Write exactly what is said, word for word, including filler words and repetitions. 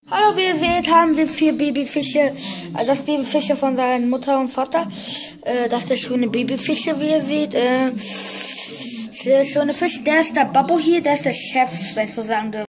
Hallo, wie ihr seht, haben wir vier Babyfische. Also das Babyfische von seiner Mutter und Vater. Äh, das ist der schöne Babyfische, wie ihr seht. Äh, der schöne Fisch, der ist der Babbo hier, der ist der Chef, wenn ich so sagen dürfte.